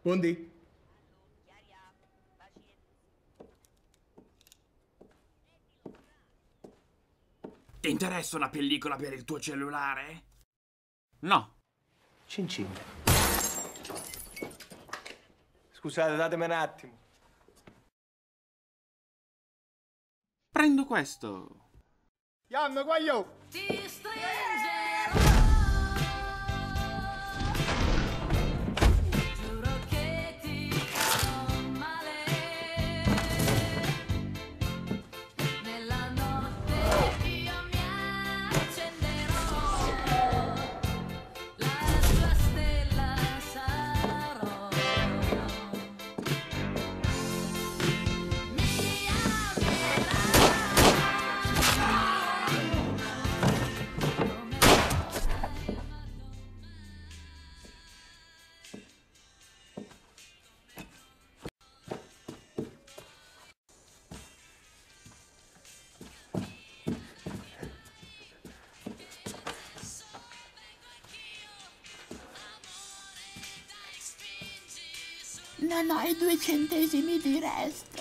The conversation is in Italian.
Buondì. Ti interessa una pellicola per il tuo cellulare? No. Cin cin. Scusate, datemi un attimo. Prendo questo. Yam, guaglio! Non ho i 2 centesimi di resto.